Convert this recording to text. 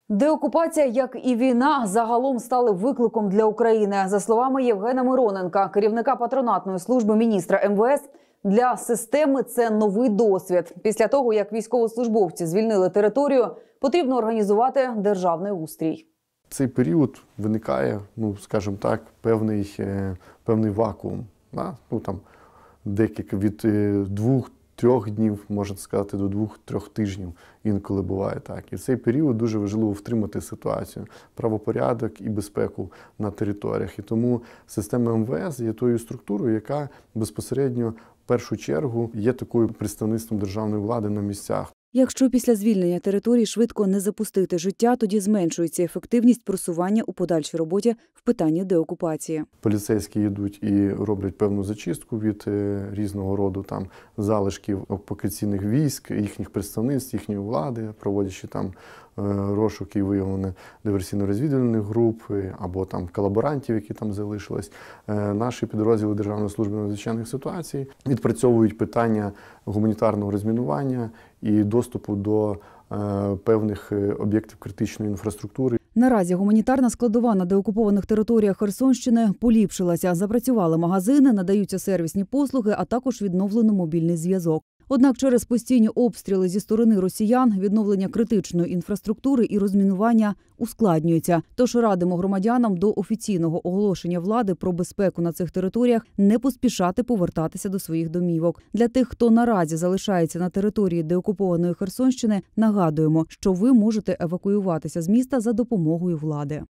Деокупація, як і війна, загалом стали викликом для України. За словами Євгена Мироненка, керівника патронатної служби міністра МВС, для системи це новий досвід. Після того, як військовослужбовці звільнили територію, потрібно організувати державний устрій. В цей період виникає, скажімо так, певний вакуум. Декілька від 2-3 днів, можна сказати, до 2-3 тижнів інколи буває так. І в цей період дуже важливо втримати ситуацію, правопорядок і безпеку на територіях. І тому система МВС є тою структурою, яка безпосередньо в першу чергу є такою представництвом державної влади на місцях. Якщо після звільнення території швидко не запустити життя, тоді зменшується ефективність просування у подальшій роботі в питанні деокупації. Поліцейські йдуть і роблять певну зачистку від різного роду залишків окупаційних військ, їхніх представництв, їхньої влади, проводячи розшуки і виявлення диверсійно-розвідувальних груп або колаборантів, які там залишились. Наші підрозділи Державної служби надзвичайних ситуацій відпрацьовують питання гуманітарного розмінування і доступу до певних об'єктів критичної інфраструктури. Наразі гуманітарна складова на деокупованих територіях Херсонщини поліпшилася. Запрацювали магазини, надаються сервісні послуги, а також відновлено мобільний зв'язок. Однак через постійні обстріли зі сторони росіян відновлення критичної інфраструктури і розмінування ускладнюється. Тож радимо громадянам до офіційного оголошення влади про безпеку на цих територіях не поспішати повертатися до своїх домівок. Для тих, хто наразі залишається на території деокупованої Херсонщини, нагадуємо, що ви можете евакуюватися з міста за допомогою влади.